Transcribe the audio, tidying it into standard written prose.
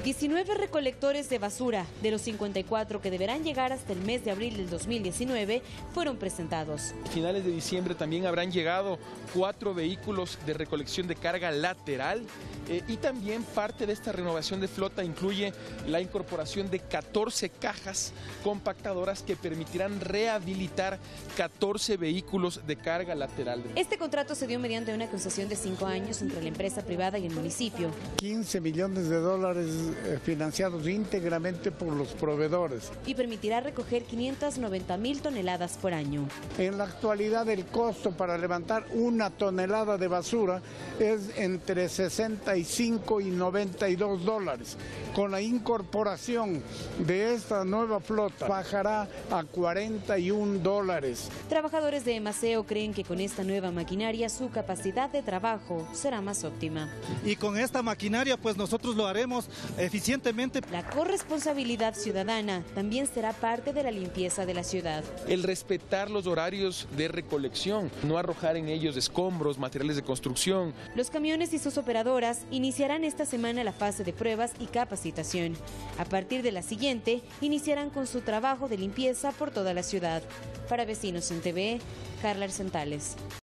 19 recolectores de basura de los 54 que deberán llegar hasta el mes de abril del 2019 fueron presentados. A finales de diciembre también habrán llegado 4 vehículos de recolección de carga lateral y también parte de esta renovación de flota incluye la incorporación de 14 cajas compactadoras que permitirán rehabilitar 14 vehículos de carga lateral. Este contrato se dio mediante una concesión de 5 años entre la empresa privada y el municipio. 15 millones de dólares financiados íntegramente por los proveedores. Y permitirá recoger 590,000 toneladas por año. En la actualidad el costo para levantar una tonelada de basura es entre 65 y 92 dólares. Con la incorporación de esta nueva flota bajará a 41 dólares. Trabajadores de Emaceo creen que con esta nueva maquinaria su capacidad de trabajo será más óptima. Y con esta maquinaria pues nosotros lo haremos eficientemente. La corresponsabilidad ciudadana también será parte de la limpieza de la ciudad. El respetar los horarios de recolección, no arrojar en ellos escombros, materiales de construcción. Los camiones y sus operadoras iniciarán esta semana la fase de pruebas y capacitación. A partir de la siguiente, iniciarán con su trabajo de limpieza por toda la ciudad. Para Vecinos en TV, Carla Arcentales.